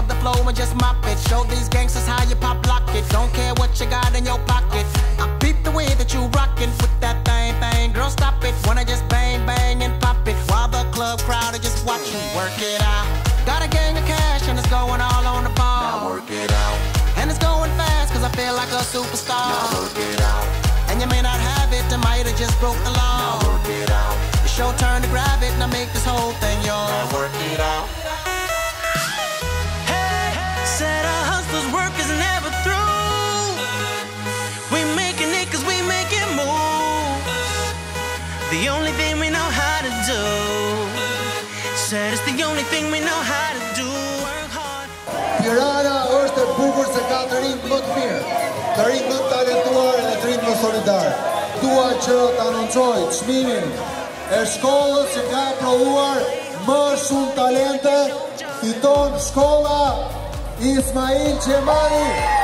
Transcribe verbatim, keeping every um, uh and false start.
up the flow and just mop it. Show these gangsters how you pop lock it. Don't care what you got in your pocket. I peep the way that you rockin' with that thing, thing. Girl, stop it. Wanna just bang, bang and pop it while the club crowd are just watching. Work it out. Got a gang of cash and it's going all on the ball. Now work it out. And it's going fast cause I feel like a superstar. Now work it out. And you may not have it, I might have just broke the law. Now work it out. It's your turn to grab it and I make this whole thing yours. Now work it out. Hey, said our hustlers' work is never through. We making it cause we making moves. The only thing we know how to do. Said it's the only thing we know how to do. Work hard. Tirana është e bukur se ka të rinj më të mirë, të rinj më talentuar dhe të rinj më solidar. Dua që të anoncoj çmimin e shkollës që ka provuar më shumë talente, fiton shkolla Ismail Qemali.